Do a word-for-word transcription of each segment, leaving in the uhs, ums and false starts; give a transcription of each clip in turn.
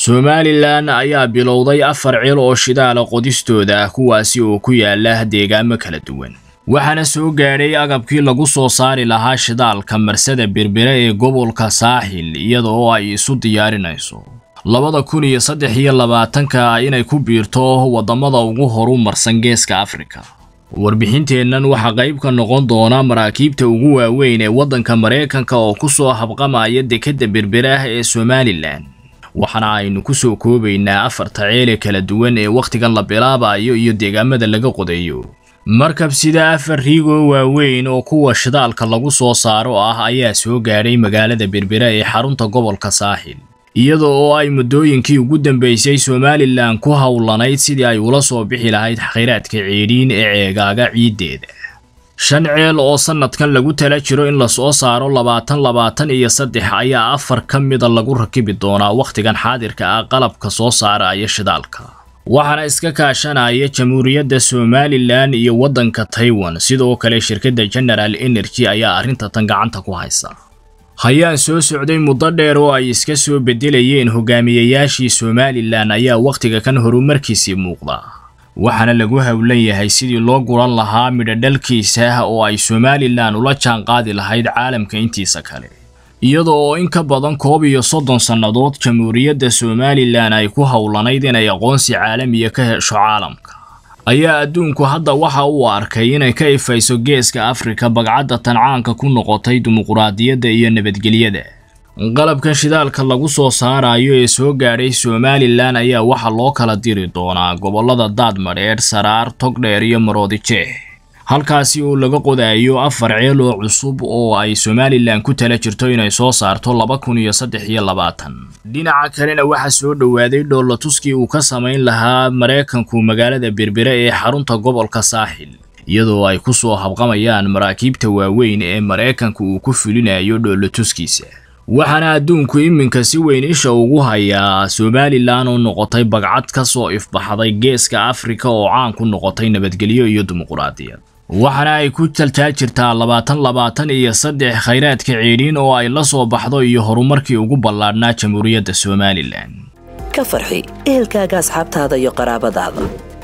Somaliland ayaa bilowday afar ceel oo shidaal qodistooda ah kuwaasi oo ku yaala deegaamo kala duwan waxaana soo gaaray agabkii lagu soo saari lahaa shidaalka marsada Berbera ee gobolka Saaxil iyadoo ay isu diyaarinayso labada kun iyo saddex iyo labaatan-ka inay ku biirto wadamada ugu horumarsan Geeska Afrika. warbixinteennan waxa qayb ka noqon doona maraakiibta ugu waaweyn ee wadanka Mareykanka oo ku soo habqamaya dekedda Berbera ee Somaliland. waxana aynu ku soo koobaynaa afarta ceel kala duwan ee waqtigan la bilaabayo iyo deegaamada laga qodayo. markab sida afar riigo waaweyn oo kuwa shidaalka lagu soo saaro ah ayaa soo gaaray magaalada Berbera ee xarunta gobolka Saaxil iyadoo ay muddooyinkii ugu dambeysay Somaliland ku hawlanayd sidii ay ula soo bixi lahayd kheyraadka ceeriin ee ceegaaga ciideeda. shan ceel oo sanadkan lagu tala jiro in la soo saaro labaatan labaatan iyo saddex ayaa afar ka mid ah lagu rakibi doonaa waqtigan xaadirka ah qalabka soo saaraya shidaalka. waxaana iska kaashanaya Jamhuuriyadda Somaliland iyo wadanka Taiwan sidoo kale shirkadda General Energy ayaa arrinta tan gacanta ku haysa. hayaan soo socday muddo dheer oo ay iska soo bedelayeen hogaamiyayaashii Somaliland ayaa waqtiga kan horumarkiisii muuqda. waxaana lagu hawlan yahay sidii loo guran lahaa midhadhalkiisa oo ay Somaliland ula jaan qaadi lahayd caalamka intiisa kale. iyadoo in ka badan koob iyo soddon sannadood Jamhuuriyadda Somaliland ay ku hawlanayd inay aqoonsi caalami ah ka hesho caalamka ayaa adduunku hadda waxa uu arkay inay ka ifayso Geeska Afrika bagcadda tancaanka ku noqotay dimuqraadiyadda iyo nabadgelyada. qalabkan shidaalka lagu soo saarayo ee soo gaaray Somaliland ayaa waxa loo kala diri doonaa gobolada Daadmareer, Saraar, Togdheer iyo Maroodijeex halkaasi oo laga qodayo afar ceel oo cusub oo ay Somaliland ku tala jirto inay soo saarto laba kun iyo saddex iyo labaatan. dhinaca kalena waxa soo dhawaaday dhoolatuskii uu ka sameyn lahaa Mareykanku magaalada Berbera ee xarunta gobolka Saaxil iyadoo ay ku soo habqamayaan maraakiibta waaweyn ee Mareykanku uu ku fulinayo dhoolatuskiisa. waxaana adduunku iminka si weyn isha ugu hayaa Somaliland oo noqotay bagcad ka soo ifbaxday Geeska Afrika oo caan ku noqotay nabadgelyo iyo dimuqraadiyad. waxaana ay ku taltaa jirtaa labaatan labaatan iyo saddex kheyraadka ceeriin oo ay la soo baxdo iyo horumarkii ugu ballaadhnaa Jamhuuriyadda Somaliland. ka farxi ehelkaaga asxaabtaada iyo qaraabadaada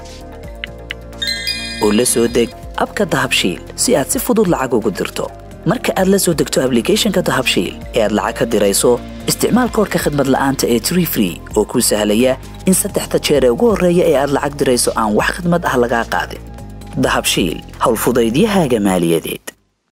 oo la soo deg abka Dahabshiil si aad si fudud lacag ugu dirto. marka aad la soo degto application-ka Dahabshiil ee aad lacag ka dirayso isticmaal koodka khidmad la'aanta ee Tree Free oo ku sahlaya in saddexda jeer ee ugu horreeya ee aad lacag dirayso aan wax khidmad ah laga qaadin. Dahabshiil hawl fudaydiyahaaga maaliyadeed.